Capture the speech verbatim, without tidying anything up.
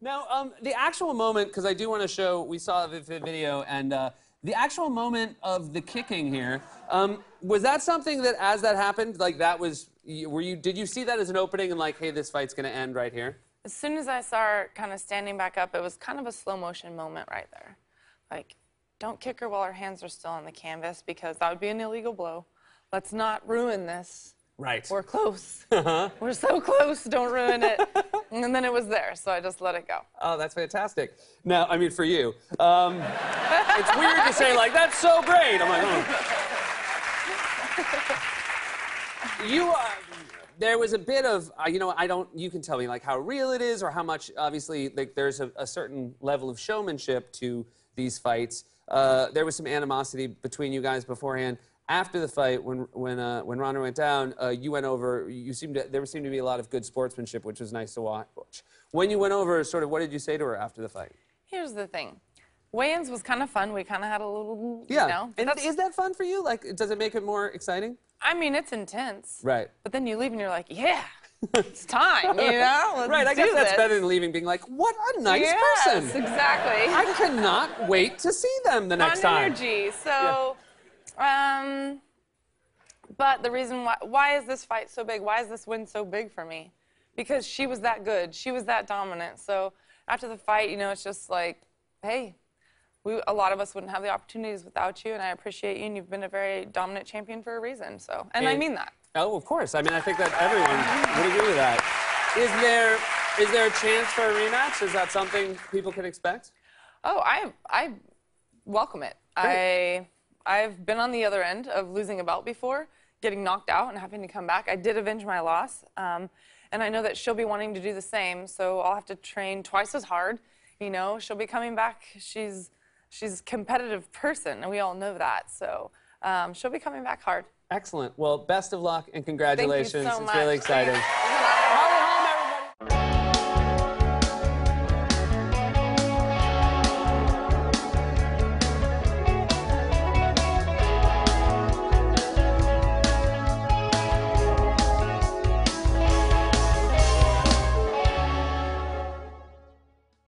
Now, um, the actual moment, because I do want to show, we saw the the video, and uh, the actual moment of the kicking here, um, was that something that, as that happened, like that was, were you, did you see that as an opening and like, hey, this fight's going to end right here? As soon as I saw her kind of standing back up, it was kind of a slow motion moment right there. Like, don't kick her while her hands are still on the canvas because that would be an illegal blow. Let's not ruin this. Right. We're close. Uh-huh. We're so close, don't ruin it. And then it was there, so I just let it go. Oh, that's fantastic. Now, I mean, for you. Um, it's weird to say, like, that's so great. I'm like, oh. You, uh, there was a bit of, uh, you know, I don't, you can tell me, like, how real it is or how much, obviously, like, there's a, a certain level of showmanship to these fights. Uh, there was some animosity between you guys beforehand. After the fight, when when uh, when Ronda went down, uh, you went over. You seemed to, there seemed to be a lot of good sportsmanship, which was nice to watch. When you went over, sort of, what did you say to her after the fight? Here's the thing, weigh-ins was kind of fun. We kind of had a little, yeah. you know. And is that fun for you? Like, does it make it more exciting? I mean, it's intense. Right. But then you leave and you're like, yeah, it's time. You know. Let's right. I guess do that's this. better than leaving, being like, what a nice yes, person. Exactly. I cannot wait to see them the next Fun time. energy. So, yeah. um. But the reason why, why is this fight so big? Why is this win so big for me? Because she was that good. She was that dominant. So after the fight, you know, it's just like, hey, we, a lot of us wouldn't have the opportunities without you, and I appreciate you, and you've been a very dominant champion for a reason. So, and, and I mean that. Oh, of course. I mean, I think that everyone would agree with that. Is there, is there a chance for a rematch? Is that something people can expect? Oh, I, I welcome it. Great. I... I've been on the other end of losing a belt before, getting knocked out and having to come back. I did avenge my loss, um, and I know that she'll be wanting to do the same, so I'll have to train twice as hard. You know, she'll be coming back. She's, she's a competitive person, and we all know that, so um, she'll be coming back hard. Excellent. Well, best of luck and congratulations. Thank you so it's much. really exciting.